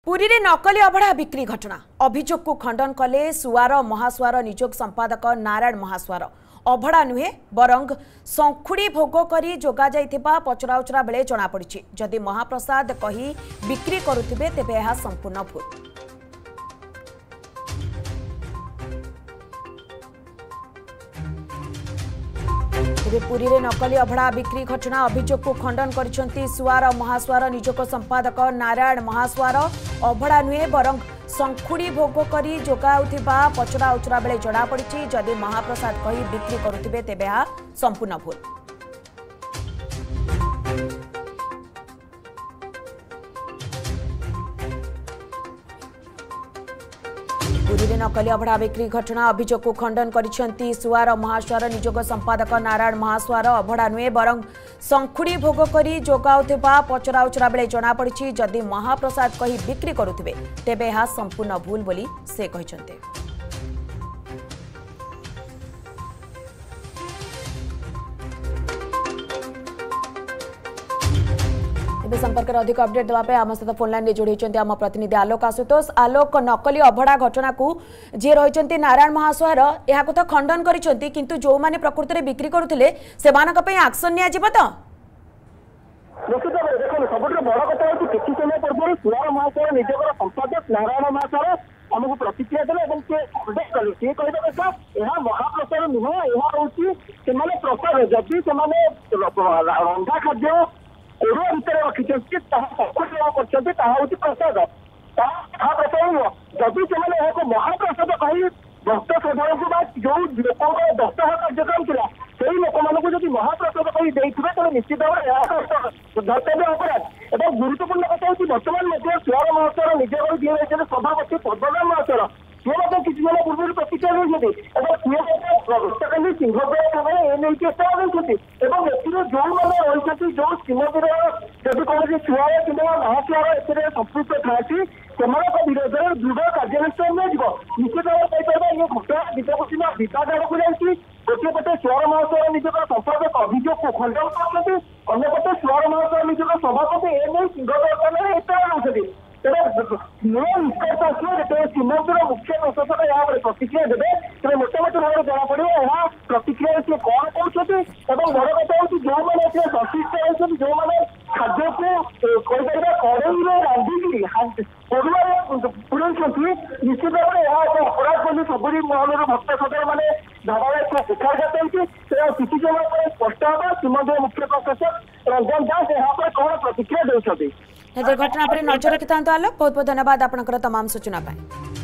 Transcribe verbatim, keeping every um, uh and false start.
पुरी रे नकली अभड़ा बिक्री घटना अभियोग को खंडन कले सुआर महासुआर निजोग संपादक नारायण महासुआर। अभड़ा नुहे बरंग संखुड़ी भोग करी जोगा जाइथिबा पचराउचरा बेले जना पड़िछि। जदि महाप्रसाद कही बिक्री करुथिबे तेबे एहा संपूर्ण भूल। पुरी रे नकली अभड़ा बिक्री घटना अभियोग को खंडन करिसेंती सुआर महासुआर निजोग संपादक नारायण महासुआर। अभड़ा नुहे बरंग संखुड़ी भोग करी जोगाउथिबा पचरा उचरा बेले जड़ा पड़िछि। जदि महाप्रसाद कही बिक्री करुथिबे तेबे एहा संपूर्ण भूल। पुरी रे नकली अभड़ा बिक्री घटना अभियोग को खंडन करिसेंती सुआर महासुआर निजोग संपादक नारायण महासुआर। अभड़ा नुहे बरंग संखुड़ी भोग करी जोगाउथिबा पचरा उचरा बेले जना पड़िछि। जदि महाप्रसाद कही बिक्री करुथिबे तेबे एहा संपूर्ण भूल बोली से कहिसेंते। संपर्क में अधिक अपडेट देवाई आम सहित फोन लाइन जोड़ी आम प्रतिनिधि आलोक आशुतोष। आलोक, नकली अभड़ा घटना को जी रही नारायण महासुआर यह तो खंडन करिसेंती, किंतु जो माने प्रकृति में बिक्री करुथिले सेमानक पे एक्शन निया जिवो तो निश्चित भाव देखो सब बड़ कथा हूँ कि समय पूर्व सुआर महासुआर निजर संपादक नारायण महासुआर आमको प्रतिक्रिया देते कले सी कह यह महाप्रसाद नुह यह हूँ प्रसाद जदि से रंधा खाद्य ओडिया भितर रखिंट हूँ प्रसाद प्रसाद नुह जदि से महाप्रसाद कही भक्त साधारण को जो लोक दशह कार्यक्रम था से लोक मानक जब महाप्रसाद कही तेज निश्चित भाव धर्तव्य अपराध और गुरुत्वपूर्ण कथा हूँ बर्तमान सुआर महासुआर निज दिए सभापति पद्मनाभ महासुआर सी किसी जन पूर्व प्रतिक्रिया देते सी सिंहग्राम एने चेष्टा करते जो मैंने रही जो श्रीमती जब कौन छुआ कि महासुआर ए संपृक्त था विरोध में दृढ़ कार्यानुष्ठान निश्चित भाव कहीपर ये घटना विचारपति विवाद आड़ को जाती गोटे पटे सुआर महासुआर निजर संपादक अभियोग को खंडन करते अंपटे सुआर महासुआर निजर सभापति एने सिंहग्राम एत नूआ निष्कर्ष आसो जो श्रीमंदिर मुख्य प्रशासन यहाँ प्रतिक्रिया देते तेज मोटामोटी भाव जना पड़ो यहाँ प्रतिक्रिया सी कौन कहते बड़ कथा हूँ जो मैंने संश्लिष्ट रही जो मैंने खाद्य को कहीपर कड़े रांधिकी पुरई निश्चित भाव में यह एक अपराध बोली सबुरी महल भक्त साधारण मैंने धारा कुठारघात होती किसी समय स्पष्ट होगा श्रीमंदिर मुख्य प्रशासक रंजन दास यहाँ पर कौन प्रतिक्रिया देते घटना पर नजर रखिता आलोक। बहुत बहुत धन्यवाद आपनकर तमाम सूचना पाए।